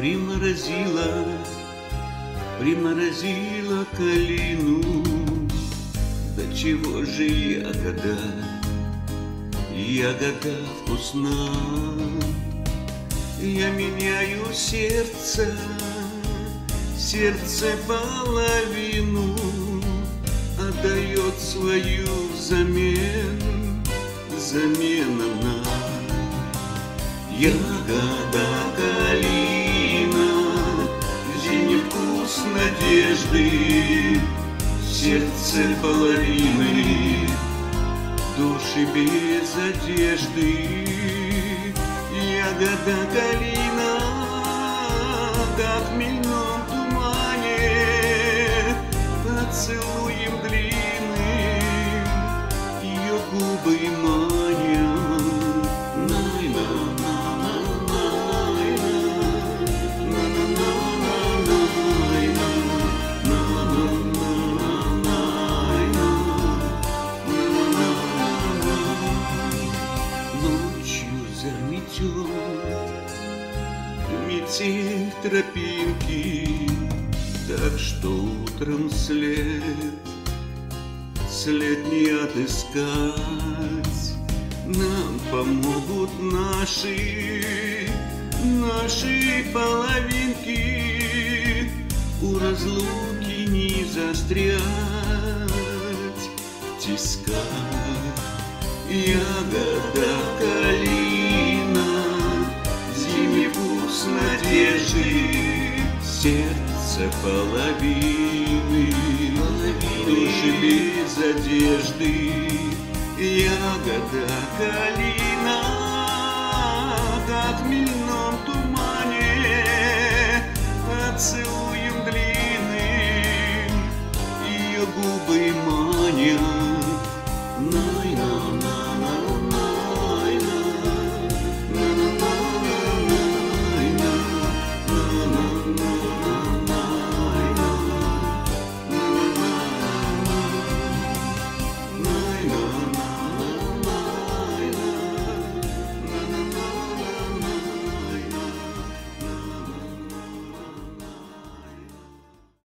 Приморозила, приморозила калину. Да чего же ягода, ягода вкусна. Я меняю сердце, сердце половину отдает свою взамен, взамен она. Ягода калина, зимний вкус надежды, сердце половины, души без одежды. Ягода калина, как в хмельном тумане, поцелуем длинным ее губы манят. Метель тропинки, так что утром след не отыскать. Нам помогут наши половинки, у разлуки не застрять в тисках. Ягода калина, зимний вкус надежды, сердце половины, души без одежды. Ягода калина, как в хмельном тумане, поцелуем длинным ее губы манят.